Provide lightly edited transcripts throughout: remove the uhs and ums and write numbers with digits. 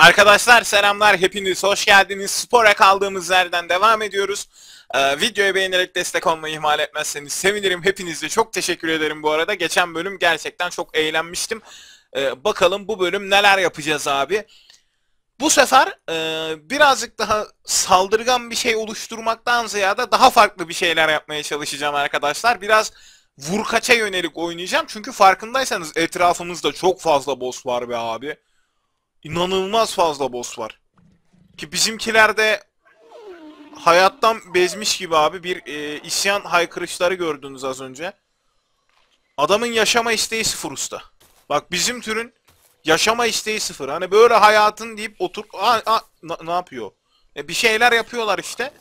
Arkadaşlar selamlar, hepiniz hoş geldiniz. Spora kaldığımız yerden devam ediyoruz. Videoyu beğenerek destek olmayı ihmal etmezseniz sevinirim. Hepinize çok teşekkür ederim bu arada. Geçen bölüm gerçekten çok eğlenmiştim. Bakalım bu bölüm neler yapacağız abi. Bu sefer birazcık daha saldırgan bir şey oluşturmaktan ziyade daha farklı bir şeyler yapmaya çalışacağım arkadaşlar. Biraz vurkaça yönelik oynayacağım. Çünkü farkındaysanız etrafımızda çok fazla boss var be abi. İnanılmaz fazla boss var. Ki bizimkiler de hayattan bezmiş gibi abi. Bir isyan haykırışları gördünüz az önce. Adamın yaşama isteği sıfır usta. Bak bizim türün yaşama isteği sıfır. Hani böyle hayatın deyip otur... Ne yapıyor? Bir şeyler yapıyorlar işte.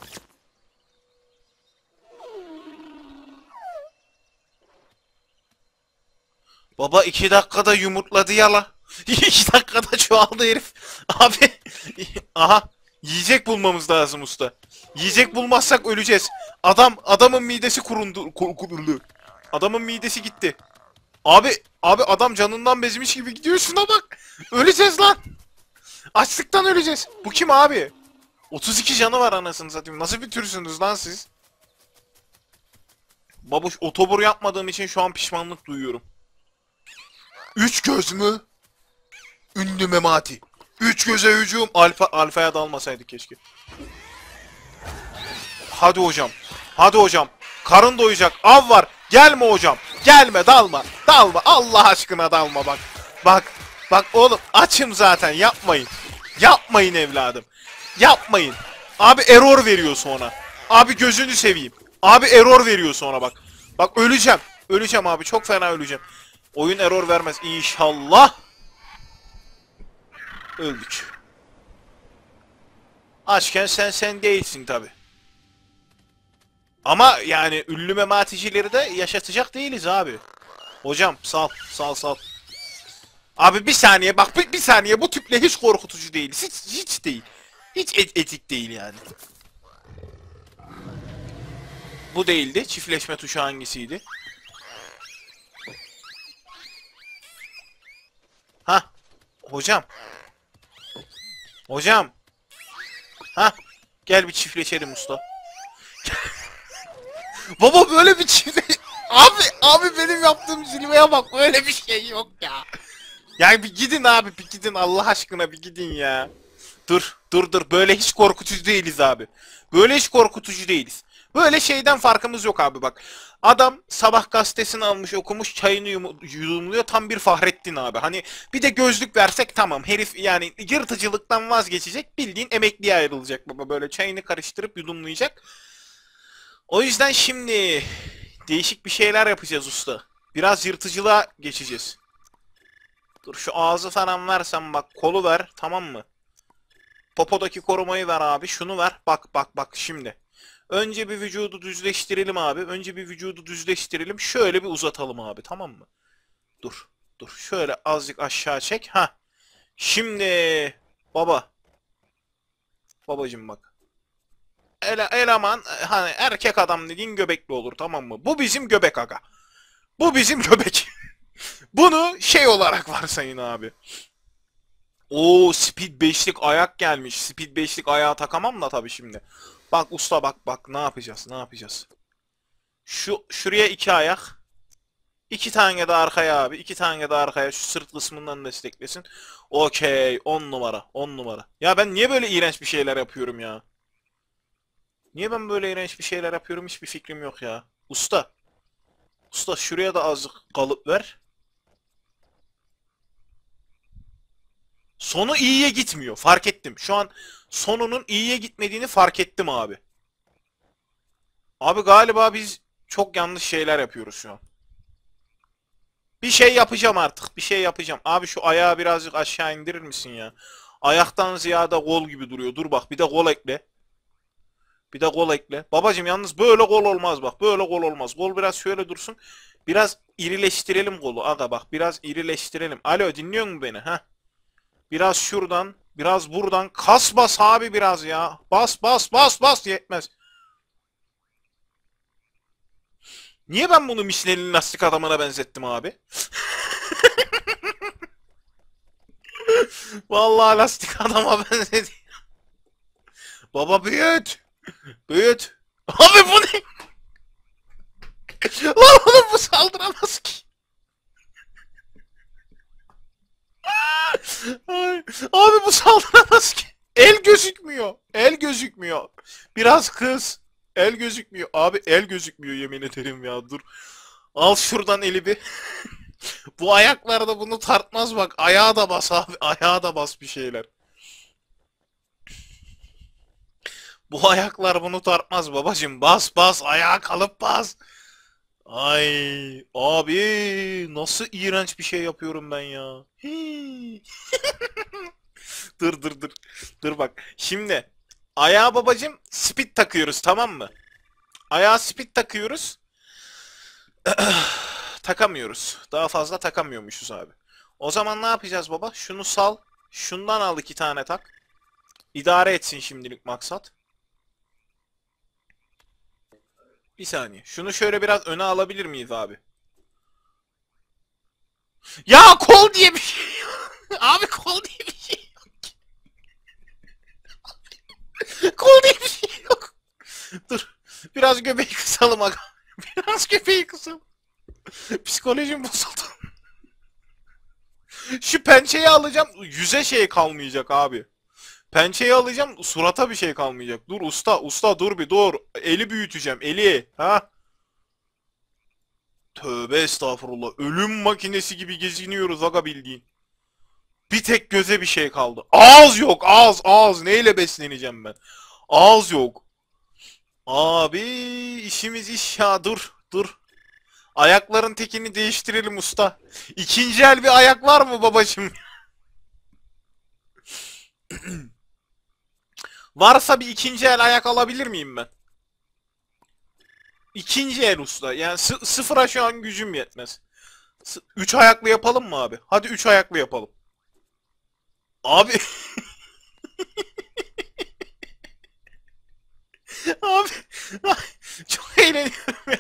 Baba 2 dakikada yumurtladı yala. 2 dakikada çoğaldı herif. Abi. Aha. Yiyecek bulmamız lazım usta. Yiyecek bulmazsak öleceğiz. Adamın midesi kuruldu. Adamın midesi gitti. Abi adam canından bezmiş gibi gidiyor, şuna bak. Öleceğiz lan. Açlıktan öleceğiz. Bu kim abi? 32 canı var anasını satayım. Nasıl bir türsünüz lan siz? Babuş, otobur yapmadığım için şu an pişmanlık duyuyorum. 3 göz mü? Ünlü memati. 3 göze hücum. Alfa'ya dalmasaydık keşke. Hadi hocam. Hadi hocam. Karın doyacak. Av var. Gelme hocam. Gelme, dalma. Dalma. Allah aşkına dalma bak. Bak. Bak oğlum açım zaten, yapmayın. Yapmayın evladım. Yapmayın. Abi error veriyor sonra. Abi gözünü seveyim. Abi error veriyor sonra bak. Bak öleceğim. Öleceğim abi, çok fena öleceğim. Oyun error vermez inşallah. Öldük. Açken sen değilsin tabi. Ama yani ünlü mematicileri de yaşatacak değiliz abi. Hocam sal. Abi bir saniye bak, bir saniye, bu tiple hiç korkutucu değil. Hiç değil. Hiç etik değil yani. Bu değildi. Çiftleşme tuşu hangisiydi? Ha, hocam. Hocam. Ha, gel bir çiftleşelim usta. Baba böyle bir çifte... Abi benim yaptığım zilveye bak, böyle bir şey yok ya. Yani bir gidin abi, bir gidin Allah aşkına, bir gidin ya. Dur, böyle hiç korkutucu değiliz abi. Böyle hiç korkutucu değiliz. Böyle şeyden farkımız yok abi bak. Adam sabah gazetesini almış, okumuş, çayını yudumluyor, tam bir Fahrettin abi. Hani bir de gözlük versek tamam, herif yani yırtıcılıktan vazgeçecek, bildiğin emekliye ayrılacak baba, böyle çayını karıştırıp yudumlayacak. O yüzden şimdi değişik bir şeyler yapacağız usta. Biraz yırtıcılığa geçeceğiz. Dur şu ağzı falan versen bak, kolu ver tamam mı? Popodaki korumayı ver abi, şunu ver, bak şimdi. Önce bir vücudu düzleştirelim abi. Önce bir vücudu düzleştirelim. Şöyle bir uzatalım abi, tamam mı? Dur. Şöyle azıcık aşağı çek. Ha. Şimdi baba. Babacım bak. Eleman hani erkek adam dediğin göbekli olur, tamam mı? Bu bizim göbek aga. Bu bizim göbek. Bunu şey olarak varsayın abi. Oo, Speed 5'lik ayak gelmiş. Speed 5'lik ayağı takamam da tabii şimdi. Bak usta, bak ne yapacağız? Şuraya 2 ayak. 2 tane de arkaya abi. 2 tane de arkaya, şu sırt kısmından desteklesin. Okey, 10 numara 10 numara. Ya ben niye böyle iğrenç bir şeyler yapıyorum ya? Niye ben böyle iğrenç bir şeyler yapıyorum, hiçbir fikrim yok ya. Usta şuraya da azıcık kalıp ver. Sonu iyiye gitmiyor. Fark ettim. Şu an sonunun iyiye gitmediğini fark ettim abi. Abi galiba biz çok yanlış şeyler yapıyoruz şu an. Bir şey yapacağım artık. Bir şey yapacağım. Abi şu ayağı birazcık aşağı indirir misin ya? Ayaktan ziyade kol gibi duruyor. Dur bak, bir de kol ekle. Bir de kol ekle. Babacım yalnız böyle kol olmaz bak. Böyle kol olmaz. Kol biraz şöyle dursun. Biraz irileştirelim kolu. Aga bak, biraz irileştirelim. Alo, dinliyor musun beni? Ha? Biraz şuradan, biraz buradan. Kas bas abi biraz ya. Bas yetmez. Niye ben bunu Michelin'in lastik adamına benzettim abi? Vallahi lastik adama benzedi. Baba büyüt. Büyüt. Abi bu ne? Lan oğlum bu saldıramaz ki. Ay, abi bu saldıramaz ki. El gözükmüyor. El gözükmüyor. Biraz kız. El gözükmüyor. Abi el gözükmüyor yemin ederim ya. Dur. Al şuradan eli bir. Bu ayaklarda bunu tartmaz bak. Ayağa da bas abi. Ayağa da bas bir şeyler. Bu ayaklar bunu tartmaz babacım. Bas bas. Ayağa kalıp bas. Ay abi nasıl iğrenç bir şey yapıyorum ben ya. Hii. Dur dur dur. Dur bak. Şimdi ayağa babacım speed takıyoruz tamam mı? Ayağa speed takıyoruz. Takamıyoruz. Daha fazla takamıyormuşuz abi. O zaman ne yapacağız baba? Şunu sal. Şundan al 2 tane tak. İdare etsin şimdilik maksat. Bir saniye. Şunu şöyle biraz öne alabilir miyiz abi? Ya kol diye bir şey yok. Abi kol diye bir şey yok. Kol diye bir şey yok. Dur. Biraz göbeği kısalım aga. Biraz göbeği kısalım. Psikolojim bozuldu. Şu pençeyi alacağım. Yüze şey kalmayacak abi. Pençeyi alacağım. Surata bir şey kalmayacak. Dur usta. Usta dur bir dur. Eli büyüteceğim. Eli. Ha? Tövbe estağfurullah. Ölüm makinesi gibi geziniyoruz aga bildiğin. Bir tek göze bir şey kaldı. Ağız yok. Ağız. Ağız. Neyle besleneceğim ben? Ağız yok. Abi işimiz iş ya. Dur. Dur. Ayakların tekini değiştirelim usta. İkinci el bir ayak var mı babacım? Varsa bir ikinci el ayak alabilir miyim ben? İkinci el usta. Yani sıfıra şu an gücüm yetmez. Üç ayaklı yapalım mı abi? Hadi üç ayaklı yapalım. Abi. Abi. Çok eğleniyorum ya.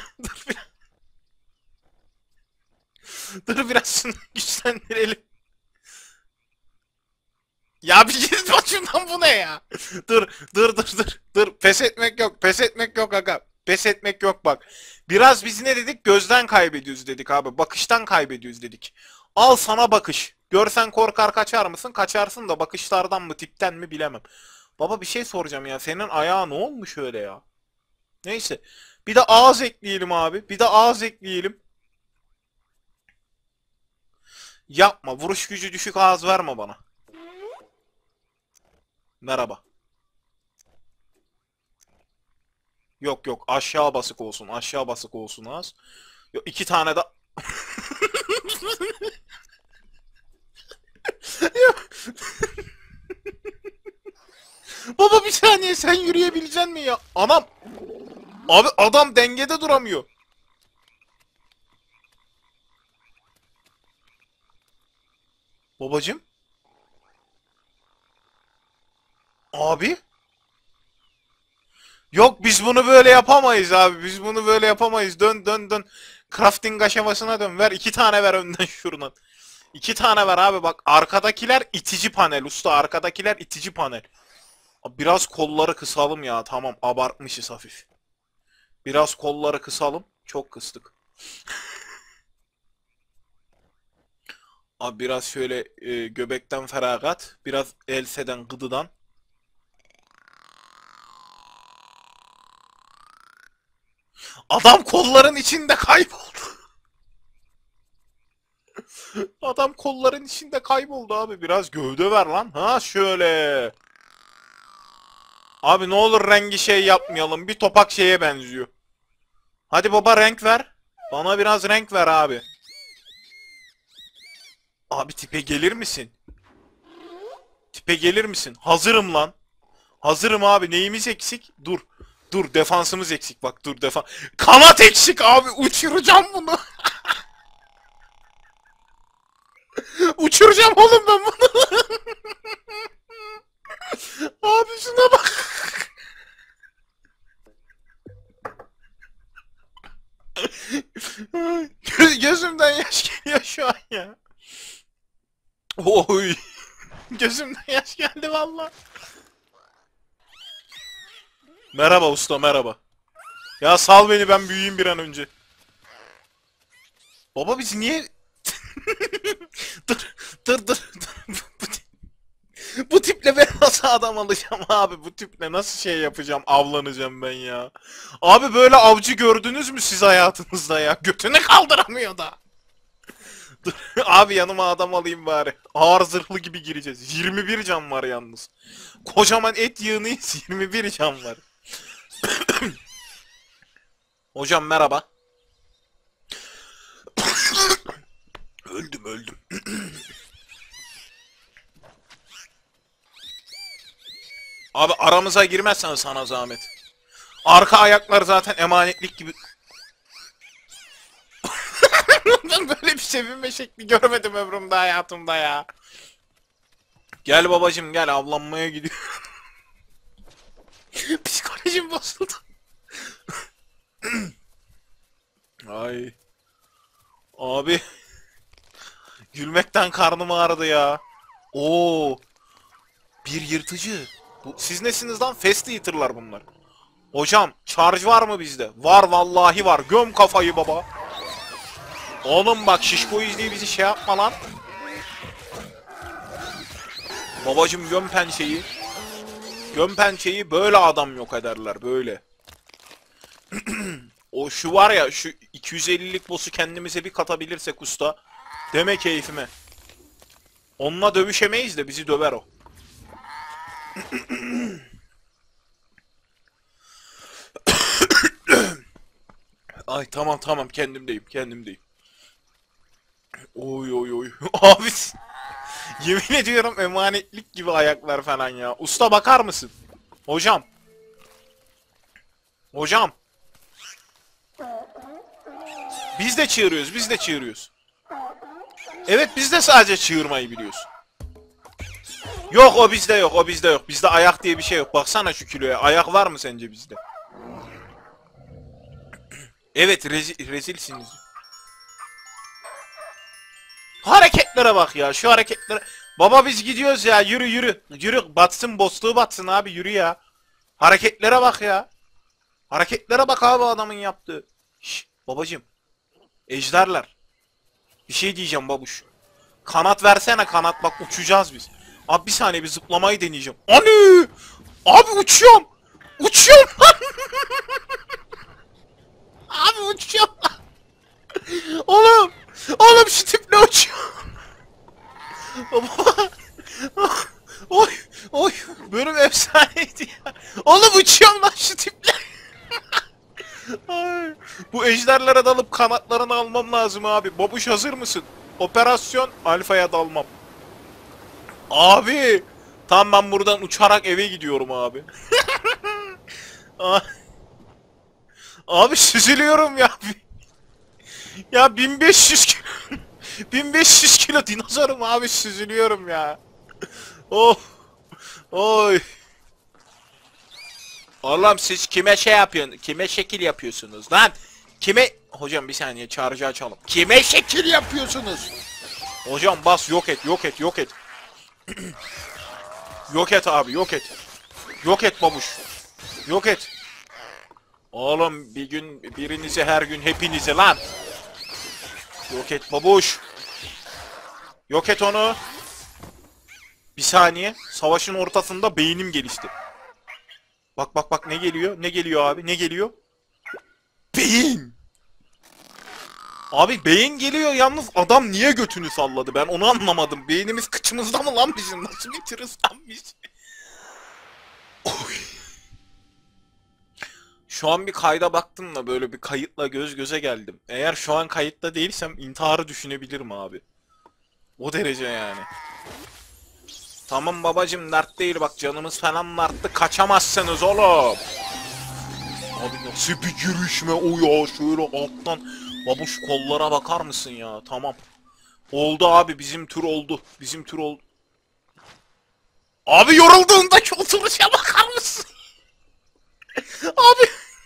Dur biraz şunu güçlendirelim. Ya bir git başımdan bu ne ya? Dur. Pes etmek yok. Pes etmek yok aga. Pes etmek yok bak. Biraz biz ne dedik? Gözden kaybediyoruz dedik abi. Bakıştan kaybediyoruz dedik. Al sana bakış. Görsen korkar kaçar mısın? Kaçarsın da bakışlardan mı tipten mi bilemem. Baba bir şey soracağım ya. Senin ayağı ne olmuş öyle ya? Neyse. Bir de ağız ekleyelim abi. Bir de ağız ekleyelim. Yapma. Vuruş gücü düşük ağız verme bana. Merhaba. Yok yok aşağı basık olsun. Aşağı basık olsun az. Yok 2 tane de... Baba bir saniye sen yürüyebilecek mi ya? Anam. Abi adam dengede duramıyor. Babacım. Abi. Yok biz bunu böyle yapamayız abi. Biz bunu böyle yapamayız. Dön dön dön. Crafting aşamasına dön. Ver 2 tane ver önden şuradan. 2 tane ver abi bak. Arkadakiler itici panel usta. Arkadakiler itici panel. Biraz kolları kısalım ya. Tamam abartmışız hafif. Biraz kolları kısalım. Çok kıstık. Abi biraz şöyle göbekten feragat. Biraz elseden gıdıdan. Adam kolların içinde kayboldu. Adam kolların içinde kayboldu abi. Biraz gövde ver lan. Ha şöyle. Abi ne olur rengi şey yapmayalım. Bir topak şeye benziyor. Hadi baba renk ver. Bana biraz renk ver abi. Abi tipe gelir misin? Tipe gelir misin? Hazırım lan. Hazırım abi. Neyimiz eksik? Dur. Dur defansımız eksik bak dur defans. Kanat eksik abi. Uçuracağım bunu. Uçuracağım oğlum ben bunu. Abi şuna bak. Gözümden yaş geliyor şu an ya. Oy. Gözümden yaş geldi valla. Merhaba usta, merhaba. Ya sal beni, ben büyüyeyim bir an önce. Baba biz niye... dur, dur. Bu tiple ben nasıl adam alacağım abi? Bu tiple nasıl şey yapacağım? Avlanacağım ben ya. Abi böyle avcı gördünüz mü siz hayatınızda ya? Götünü kaldıramıyor da. Dur, abi yanıma adam alayım bari. Ağır zırhlı gibi gireceğiz. 21 can var yalnız. Kocaman et yığınıyız. 21 can var. Hocam merhaba. Öldüm. Abi aramıza girmezsen sana zahmet. Arka ayaklar zaten emanetlik gibi. Ben böyle bir sevinme şekli görmedim ömrümde, hayatımda ya. Gel babacım gel, avlanmaya gidiyor. Psikolojim bozuldu. Ay. Abi. Gülmekten karnım ağrıdı ya. Oo. Bir yırtıcı. Siz nesiniz lan? Fast Eater'lar bunlar. Hocam charge var mı bizde? Var vallahi var. Göm kafayı baba. Oğlum bak şişko izleyi bizi şey yapma lan. Babacım göm pençeyi. Göm pençeyi, böyle adam yok ederler böyle. O şu var ya, şu 250'lik boss'u kendimize bir katabilirsek usta. Deme keyfime. Onunla dövüşemeyiz de bizi döver o. Ay tamam kendimdeyim. Oy. Abi yemin ediyorum emanetlik gibi ayaklar falan ya. Usta bakar mısın? Hocam. Biz de çığırıyoruz. Evet biz de sadece çığırmayı biliyoruz. Yok o bizde yok. Bizde ayak diye bir şey yok. Baksana şu kiloya. Ayak var mı sence bizde? Evet rezilsiniz. Hareketlere bak ya, şu hareketlere. Baba biz gidiyoruz ya, yürü batsın, bossluğu batsın abi, yürü ya. Hareketlere bak ya. Hareketlere bak abi adamın yaptığı. Şş, babacım. Ejderler. Bir şey diyeceğim babuş. Kanat versene, kanat, bak uçacağız biz. Abi bir saniye, bir zıplamayı deneyeceğim. Anı! Abi uçuyorum. Lan. Abi uçuyorum. Oğlum. Şu tiple uçuyor. Baba. Oy. Bölüm efsaneydi ya. Oğlum uçuyorum lan şu tiple. Ay. Bu ejderlere dalıp kanatlarını almam lazım abi. Babuş hazır mısın? Operasyon Alfa'ya dalmam. Abi. Tam ben buradan uçarak eve gidiyorum abi. Abi süzülüyorum ya. Ya 1500 kilo. 1500 kilo dinozorum abi, süzülüyorum ya. Oh. Oy. Oğlum siz kime şey yapıyorsun? Kime şekil yapıyorsunuz lan? Kime... Hocam bir saniye, charge'ı açalım. Kime şekil yapıyorsunuz? Hocam bas, yok et. Yok et abi, yok et. Yok et babuş. Yok et. Oğlum bir gün birinizi, her gün hepinizi lan. Yok et babuş. Yok et onu. Bir saniye. Savaşın ortasında beynim gelişti. Bak ne geliyor? Ne geliyor abi? Ne geliyor? Beyin. Abi beyin geliyor, yalnız adam niye götünü salladı? Ben onu anlamadım. Beynimiz kıçımızda mı lan bizim? Nasıl bitiririz lan biz? Oy. Şu an bir kayda baktım da, böyle bir kayıtla göz göze geldim. Eğer şu an kayıtta değilsem intiharı düşünebilirim abi. O derece yani. Tamam babacım, dert değil, bak canımız falan arttı, kaçamazsınız oğlum. Abi nasıl bir girişme o ya, şöyle alttan. Babuş kollara bakar mısın ya? Tamam. Oldu abi, bizim tür oldu. Abi yorulduğundaki oturuşa bakar mısın? Abi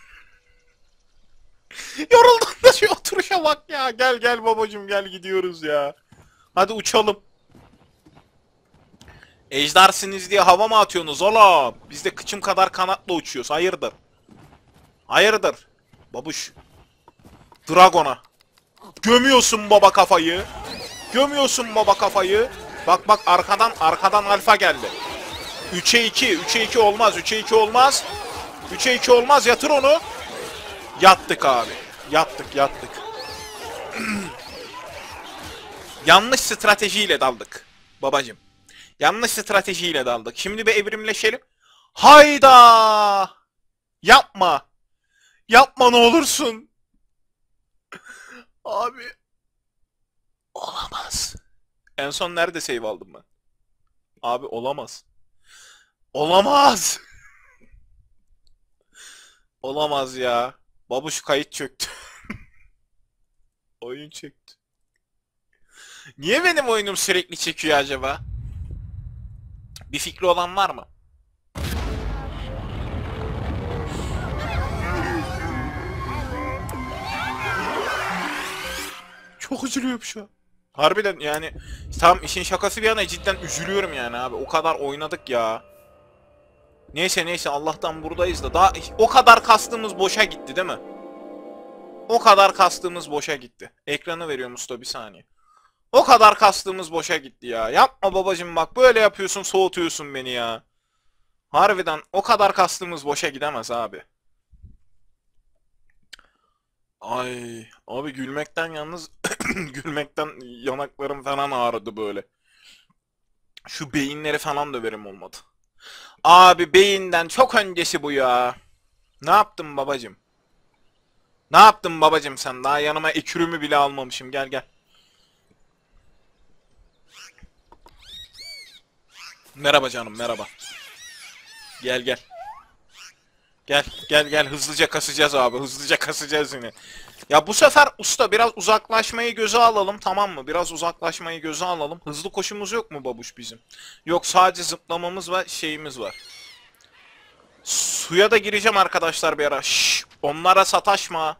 yorulduğundaki oturuşa bak ya. Gel babacım, gel gidiyoruz ya. Hadi uçalım. Ejdersiniz diye hava mı atıyorsunuz oğlum? Biz de kıçım kadar kanatla uçuyoruz. Hayırdır? Hayırdır? Babuş. Dragon'a. Gömüyorsun baba kafayı. Gömüyorsun baba kafayı. Bak bak arkadan alfa geldi. 3'e 2. 3'e 2 olmaz. 3'e 2 olmaz. 3'e 2 olmaz. Yatır onu. Yattık abi. Yattık. Yanlış stratejiyle daldık. Babacım. Yanlış stratejiyle daldık. Şimdi bir evrimleşelim. Hayda! Yapma. Yapma ne olursun. Abi. Olamaz. En son nerede save aldım ben? Abi olamaz. Olamaz. Olamaz ya. Babuş kayıt çöktü. Oyun çöktü. Niye benim oyunum sürekli çekiyor acaba? Bir fikri olan var mı? Çok üzülüyorum şu an. Harbiden yani tam işin şakası bir yana cidden üzülüyorum yani abi. O kadar oynadık ya. Neyse Allah'tan buradayız da daha o kadar kastığımız boşa gitti değil mi? O kadar kastığımız boşa gitti. Ekranı veriyorum usta bir saniye. O kadar kastığımız boşa gitti ya. Yapma babacım bak böyle yapıyorsun soğutuyorsun beni ya. Harbiden o kadar kastığımız boşa gidemez abi. Ay abi gülmekten yalnız gülmekten yanaklarım falan ağrıdı böyle. Şu beyinleri falan döverim olmadı. Abi beyinden çok öncesi bu ya. Ne yaptın babacım? Ne yaptın babacım sen? Daha yanıma ekürümü bile almamışım. Gel. Merhaba canım merhaba. Gel. Gel hızlıca kasacağız abi. Hızlıca kasacağız yine. Ya bu sefer usta biraz uzaklaşmayı göze alalım tamam mı? Biraz uzaklaşmayı göze alalım. Hızlı koşumuz yok mu babuş bizim? Yok sadece zıplamamız ve şeyimiz var. Suya da gireceğim arkadaşlar bir ara. Şşş, onlara sataşma.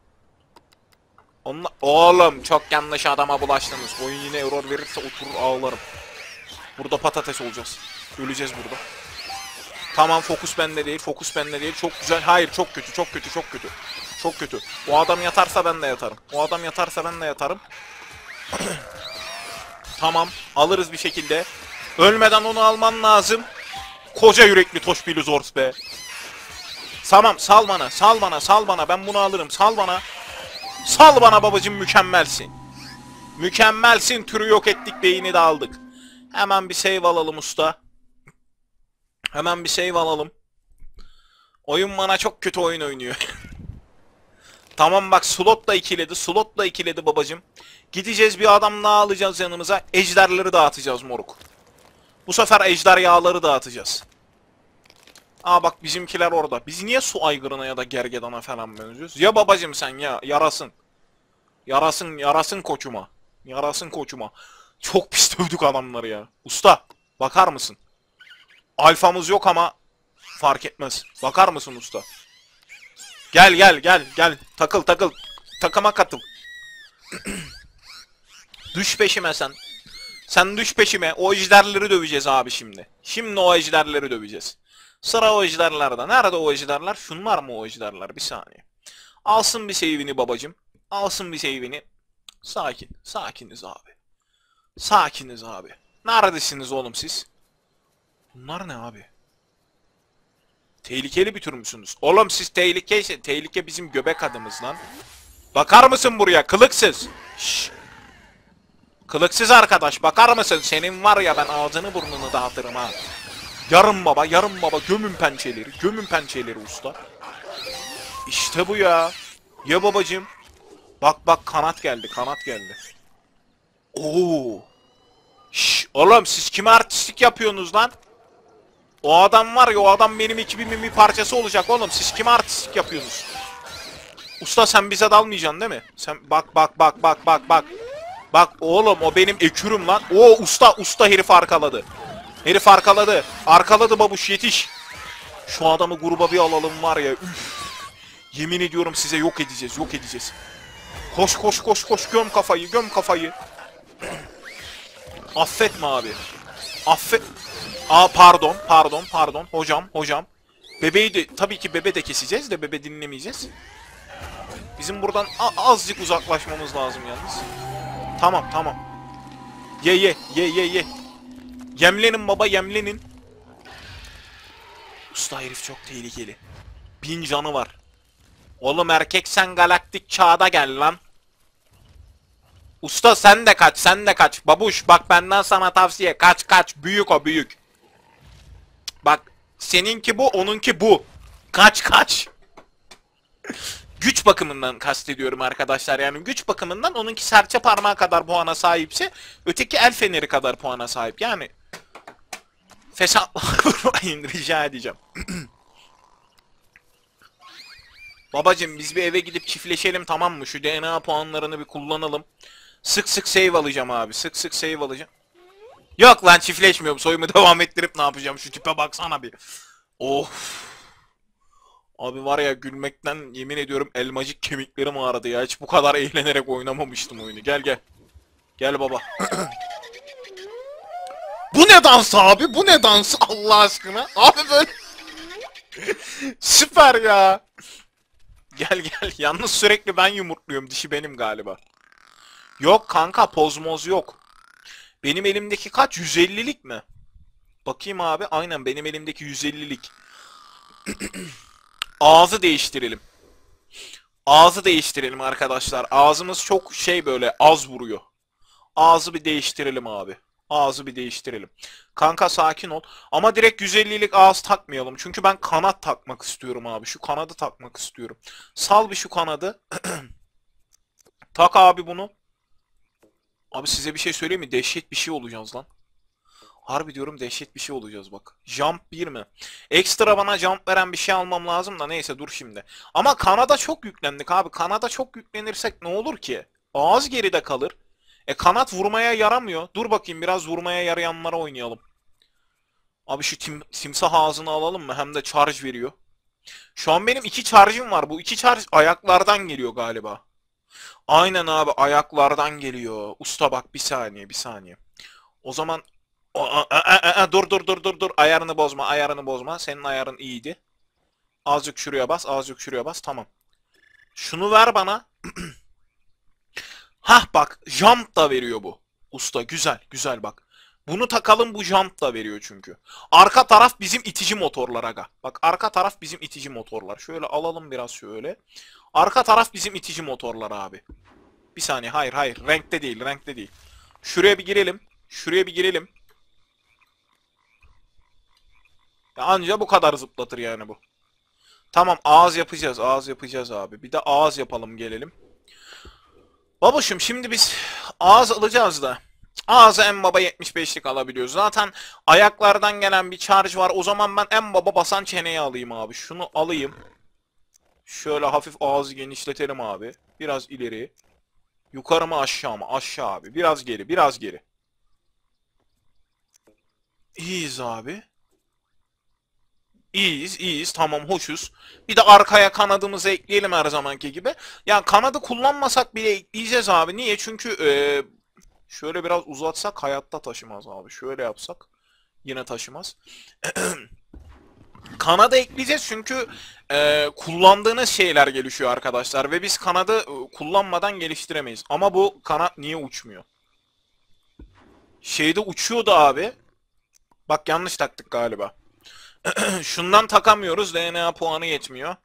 Oğlum çok yanlış adama bulaştınız. Oyun yine error verirse oturur ağlarım. Burada patates olacağız. Öleceğiz burada. Tamam fokus bende değil. Çok güzel. Hayır çok kötü. O adam yatarsa ben de yatarım. Tamam. Alırız bir şekilde. Ölmeden onu alman lazım. Koca yürekli Toşbiluzors be. Tamam sal bana. Ben bunu alırım. Sal bana babacım mükemmelsin. Mükemmelsin türü yok ettik beyni de aldık. Hemen bir save alalım usta. Oyun bana çok kötü oyun oynuyor. Tamam bak slotla ikiledi babacım. Gideceğiz bir adam daha alacağız yanımıza. Ejderleri dağıtacağız moruk. Bu sefer ejder yağları dağıtacağız. Aa bak bizimkiler orada. Biz niye su aygırına ya da gergedana falan benziyoruz? Ya babacım sen ya yarasın. Yarasın koçuma. Çok pis dövdük adamları ya. Usta bakar mısın? Alfamız yok ama fark etmez. Bakar mısın usta? Gel. Takıl. Takıma katıl. Düş peşime sen. Sen düş peşime. O ejderleri döveceğiz abi şimdi. Şimdi o ejderleri döveceğiz. Sıra o ejderlerde. Nerede o ejderler? Şunlar mı o ejderler? Bir saniye. Alsın bir save'ini babacım. Sakiniz abi. Neredesiniz oğlum siz? Bunlar ne abi? Tehlikeli bir tür müsünüz? Oğlum siz tehlike bizim göbek adımız lan. Bakar mısın buraya kılıksız? Şşş. Kılıksız arkadaş bakar mısın? Senin var ya ben ağzını burnunu dağıtırım ha. Yarım baba gömün pençeleri usta. İşte bu ya. Ya babacım. Bak kanat geldi. Oo. Şşş oğlum siz kime artistlik yapıyorsunuz lan? O adam var ya o adam benim ekibimin bir parçası olacak oğlum. Siz kime artistlik yapıyorsunuz? Usta sen bize dalmayacaksın değil mi? Sen bak. Bak oğlum o benim ekürüm lan. O usta herif arkaladı. Arkaladı babuş yetiş. Şu adamı gruba bir alalım var ya. Üf. Yemin ediyorum size yok edeceğiz. Koş göm kafayı. Affetme abi. Affet. Aa pardon. Hocam. Bebeği de tabii ki bebe de keseceğiz de bebe dinlemeyeceğiz. Bizim buradan azıcık uzaklaşmamız lazım yalnız. Tamam. Ye. Yemlenin baba yemlenin. Usta herif çok tehlikeli. 1000 canı var. Oğlum erkek sen galaktik çağda gel lan. Usta sen de kaç. Babuş bak benden sana tavsiye. Kaç. Büyük o büyük. Bak seninki bu onunki bu. Kaç. Güç bakımından kastediyorum arkadaşlar. Yani güç bakımından onunki serçe parmağı kadar puana sahipse öteki el feneri kadar puana sahip. Yani fesatlık vurmayın rica edeceğim. Babacım biz bir eve gidip çiftleşelim tamam mı? Şu DNA puanlarını bir kullanalım. Sık save alacağım abi. Sık save alacağım. Yok lan çiftleşmiyorum. Soyumu devam ettirip ne yapacağım? Şu tipe baksana bir. Of. Abi var ya gülmekten yemin ediyorum elmacık kemiklerim ağrıdı ya. Hiç bu kadar eğlenerek oynamamıştım oyunu. Gel. Gel baba. Bu ne dans abi? Bu ne dans Allah aşkına? Abi böyle... Süper ya. Gel. Yalnız sürekli ben yumurtluyorum. Dişi benim galiba. Yok kanka pozmoz yok. Benim elimdeki kaç? 150'lik mi? Bakayım abi. Aynen benim elimdeki 150'lik. Ağzı değiştirelim arkadaşlar. Ağzımız çok böyle az vuruyor. Ağzı bir değiştirelim abi. Kanka sakin ol. Ama direkt 150'lik ağız takmayalım. Çünkü ben kanat takmak istiyorum abi. Şu kanadı takmak istiyorum. Sal bir şu kanadı. Tak abi bunu. Abi size bir şey söyleyeyim mi? Dehşet bir şey olacağız lan. Harbi diyorum dehşet bir şey olacağız bak. Jump 1 mi? Ekstra bana jump veren bir şey almam lazım da neyse dur şimdi. Ama kanada çok yüklendik abi. Kanada çok yüklenirsek ne olur ki? Ağız geride kalır. Kanat vurmaya yaramıyor. Dur bakayım biraz vurmaya yarayanlara oynayalım. Abi şu timsah ağzını alalım mı? Hem de charge veriyor. Şu an benim 2 charge'ım var. Bu 2 charge ayaklardan geliyor galiba. Aynen abi ayaklardan geliyor. Usta bak bir saniye. O zaman dur. Ayarını bozma. Senin ayarın iyiydi. Azıcık şuraya bas. Tamam. Şunu ver bana. Hah bak. Jump da veriyor bu. Usta güzel bak. Bunu takalım bu jump da veriyor çünkü. Arka taraf bizim itici motorlar aga. Bak arka taraf bizim itici motorlar. Şöyle alalım biraz şöyle. Arka taraf bizim itici motorlar abi. Bir saniye hayır. Renkte değil. Şuraya bir girelim. Ya anca bu kadar zıplatır yani bu. Tamam ağız yapacağız abi. Bir de ağız yapalım gelelim. Babuşum şimdi biz ağız alacağız da. Ağzı en baba 75'lik alabiliyoruz. Zaten ayaklardan gelen bir charge var. O zaman ben en baba basan çeneyi alayım abi. Şunu alayım. Şöyle hafif ağzı genişletelim abi. Biraz ileri. Yukarı mı aşağı mı? Aşağı abi. Biraz geri. İyiyiz abi. İyiyiz. Tamam hoşuz. Bir de arkaya kanadımızı ekleyelim her zamanki gibi. Yani kanadı kullanmasak bile ekleyeceğiz abi. Niye? Çünkü şöyle biraz uzatsak hayatta taşımaz abi. Şöyle yapsak yine taşımaz. Kanadı ekleyeceğiz çünkü kullandığınız şeyler gelişiyor arkadaşlar. Ve biz kanadı kullanmadan geliştiremeyiz. Ama bu kanat niye uçmuyor? Şeyde uçuyordu abi. Bak yanlış taktık galiba. Şundan takamıyoruz. DNA puanı yetmiyor.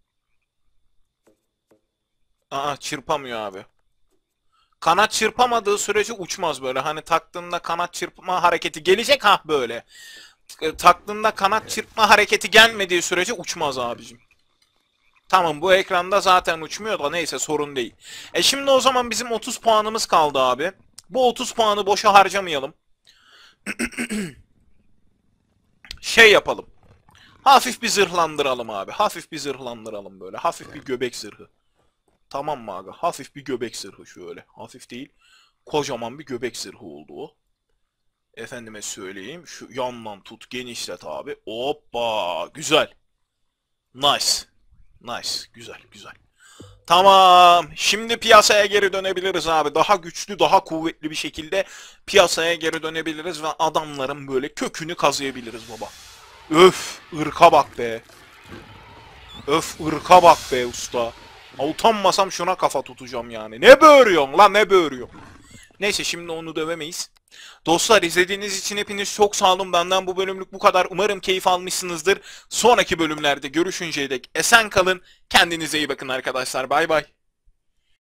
Çırpamıyor abi. Kanat çırpamadığı sürece uçmaz böyle. Hani taktığında kanat çırpma hareketi gelecek böyle. Taktığında kanat çırpma hareketi gelmediği sürece uçmaz abicim. Tamam bu ekranda zaten uçmuyor da neyse sorun değil. Şimdi o zaman bizim 30 puanımız kaldı abi. Bu 30 puanı boşa harcamayalım. Şey yapalım. Hafif bir zırhlandıralım abi. Böyle. Hafif bir göbek zırhı. Tamam mı aga? Hafif bir göbek zırhı şöyle. Hafif değil. Kocaman bir göbek zırhı oldu o. Efendime söyleyeyim. Şu yandan tut genişlet abi. Hoppa. Güzel. Nice. Güzel. Tamam. Şimdi piyasaya geri dönebiliriz abi. Daha güçlü, daha kuvvetli bir şekilde piyasaya geri dönebiliriz ve adamların böyle kökünü kazıyabiliriz baba. Öf, ırka bak be. Öf, ırka bak be usta. Ha, utanmasam şuna kafa tutacağım yani. Ne böğürüyorsun lan, ne böğürüyorsun? Neyse, şimdi onu dövemeyiz. Dostlar, izlediğiniz için hepiniz çok sağ olun. Benden bu bölümlük bu kadar. Umarım keyif almışsınızdır. Sonraki bölümlerde görüşünceye dek esen kalın. Kendinize iyi bakın arkadaşlar. Bay bay.